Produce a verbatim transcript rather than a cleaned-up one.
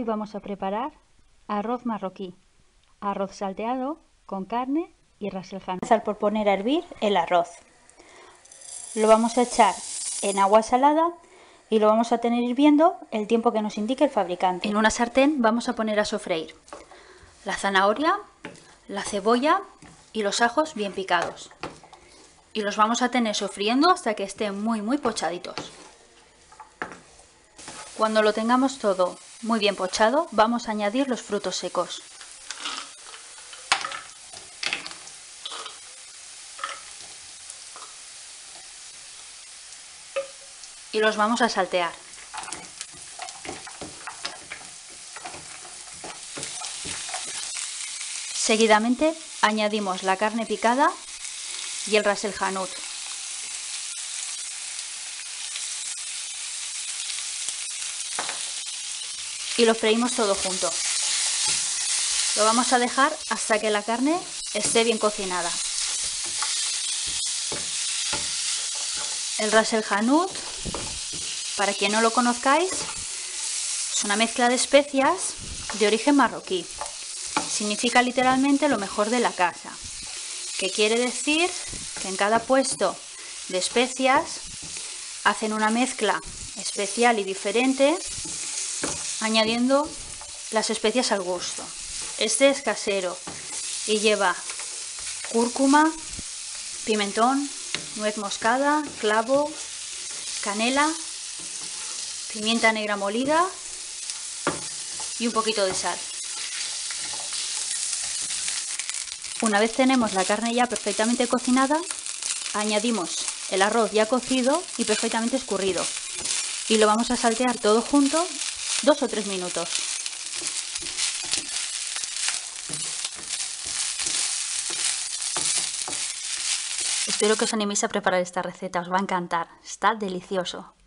Hoy vamos a preparar arroz marroquí, arroz salteado con carne y ras el hanout. Empezar por poner a hervir el arroz. Lo vamos a echar en agua salada y lo vamos a tener hirviendo el tiempo que nos indique el fabricante. En una sartén vamos a poner a sofreír la zanahoria, la cebolla y los ajos bien picados. Y los vamos a tener sofriendo hasta que estén muy muy pochaditos. Cuando lo tengamos todo muy bien pochado, vamos a añadir los frutos secos. Y los vamos a saltear. Seguidamente añadimos la carne picada y el ras el hanout. Y lo freímos todo junto. Lo vamos a dejar hasta que la carne esté bien cocinada. El ras el hanout, para quien no lo conozcáis, es una mezcla de especias de origen marroquí. Significa literalmente lo mejor de la casa, que quiere decir que en cada puesto de especias hacen una mezcla especial y diferente, añadiendo las especias al gusto. Este es casero y lleva cúrcuma, pimentón, nuez moscada, clavo, canela, pimienta negra molida y un poquito de sal. Una vez tenemos la carne ya perfectamente cocinada, añadimos el arroz ya cocido y perfectamente escurrido y lo vamos a saltear todo junto dos o tres minutos. Espero que os animéis a preparar esta receta, os va a encantar, está delicioso.